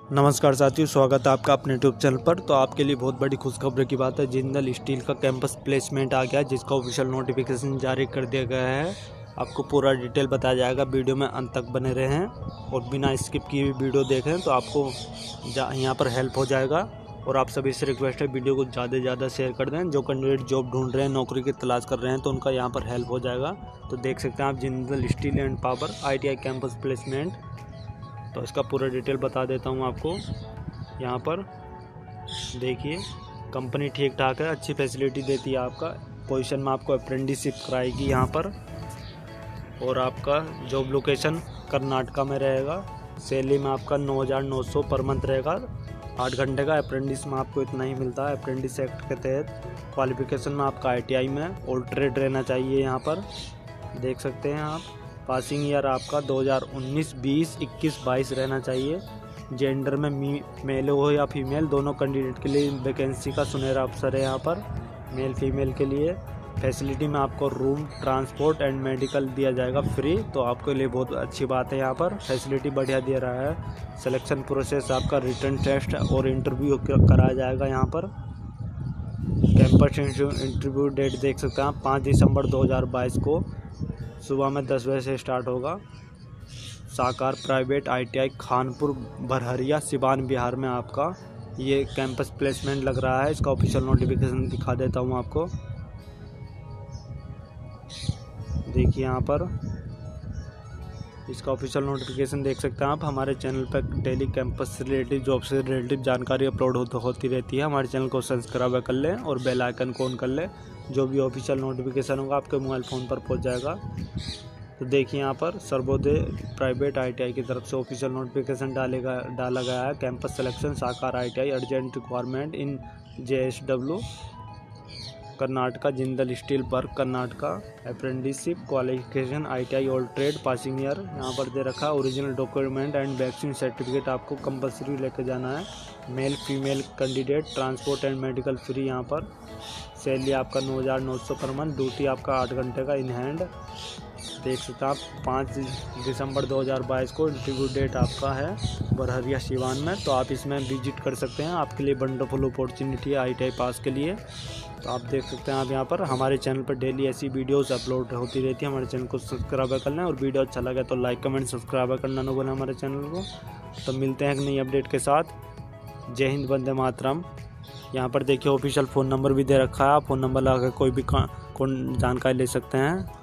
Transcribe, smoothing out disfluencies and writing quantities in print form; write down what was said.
नमस्कार साथियों, स्वागत है आपका अपने यूट्यूब चैनल पर। तो आपके लिए बहुत बड़ी खुशखबरी की बात है। जिंदल स्टील का कैंपस प्लेसमेंट आ गया है, जिसका ऑफिशियल नोटिफिकेशन जारी कर दिया गया है। आपको पूरा डिटेल बताया जाएगा, वीडियो में अंत तक बने रहें और बिना स्किप किए हुए वीडियो देखें तो आपको यहाँ पर हेल्प हो जाएगा। और आप सभी से रिक्वेस्ट है, वीडियो को ज़्यादा से ज़्यादा शेयर कर दें। जो कैंडिडेट जॉब ढूंढ रहे हैं, नौकरी की तलाश कर रहे हैं, तो उनका यहाँ पर हेल्प हो जाएगा। तो देख सकते हैं आप, Jindal steel and power ITI campus placement. तो इसका पूरा डिटेल बता देता हूँ आपको। यहाँ पर देखिए, कंपनी ठीक ठाक है, अच्छी फैसिलिटी देती है। आपका पोजीशन में आपको अप्रेंटिसशिप कराएगी यहाँ पर। और आपका जॉब लोकेशन कर्नाटका में रहेगा। सैलरी में आपका 9,900 पर मंथ रहेगा। 8 घंटे का अप्रेंटिस में आपको इतना ही मिलता है अप्रेंटिस एक्ट के तहत। क्वालिफिकेशन में आपका ITI में और ट्रेड रहना चाहिए। यहाँ पर देख सकते हैं आप, पासिंग ईयर आपका 2019, 20, 21, 22 रहना चाहिए। जेंडर में मेल हो या फीमेल, दोनों कैंडिडेट के लिए वैकेंसी का सुनहरा अवसर है यहाँ पर, मेल फीमेल के लिए। फैसिलिटी में आपको रूम, ट्रांसपोर्ट एंड मेडिकल दिया जाएगा फ्री। तो आपके लिए बहुत अच्छी बात है, यहाँ पर फैसिलिटी बढ़िया दे रहा है। सिलेक्शन प्रोसेस आपका रिटर्न टेस्ट और इंटरव्यू कराया जाएगा यहाँ पर। कैंपस इंटरव्यू डेट देख सकते हैं आप, 5 दिसंबर 2022 को सुबह में 10 बजे से स्टार्ट होगा। साकार प्राइवेट ITI खानपुर बरहरिया सिवान बिहार में आपका ये कैंपस प्लेसमेंट लग रहा है। इसका ऑफिशियल नोटिफिकेशन दिखा देता हूँ आपको। देखिए यहाँ पर इसका ऑफिशियल नोटिफिकेशन देख सकते हैं आप। हमारे चैनल पर डेली कैंपस से रिलेटेड, जॉब से रिलेटेड जानकारी अपलोड होती रहती है। हमारे चैनल को सब्सक्राइब कर लें और बेल आइकन को ऑन कर लें। जो भी ऑफिशियल नोटिफिकेशन होगा आपके मोबाइल फ़ोन पर पहुंच जाएगा। तो देखिए यहाँ पर सर्वोदय प्राइवेट ITI की तरफ से ऑफिशियल नोटिफिकेशन डाला गया है। Campus selection Sakar ITI urgent requirement in JSW Karnataka, Jindal steel work Karnataka, apprenticeship qualification ITI और ट्रेड, पासिंग ईयर यहाँ पर दे रखा है। Original document and vaccine certificate आपको कंपलसरी लेके जाना है। Male female candidate, transport and medical free यहाँ पर। सैलरी आपका 9,900 पर मंथ। ड्यूटी आपका 8 घंटे का इन हैंड। देख सकते हैं आप, 5 दिसंबर 2022 को इंटरव्यू डेट आपका है बरहरिया सिवान में। तो आप इसमें विजिट कर सकते हैं। आपके लिए वंडरफुल अपॉर्चुनिटी है ITI पास के लिए। तो आप देख सकते हैं आप यहाँ पर हमारे चैनल पर डेली ऐसी वीडियोस अपलोड होती रहती है। हमारे चैनल को सब्सक्राइब कर लें और वीडियो अच्छा लगे तो लाइक कमेंट सब्सक्राइब करना न भूलें हमारे चैनल को। तो मिलते हैं एक नई अपडेट के साथ। जय हिंद, वंदे मातरम। यहाँ पर देखिए ऑफिशियल फ़ोन नंबर भी दे रखा है। आप फ़ोन नंबर लगा कर कोई भी जानकारी ले सकते हैं।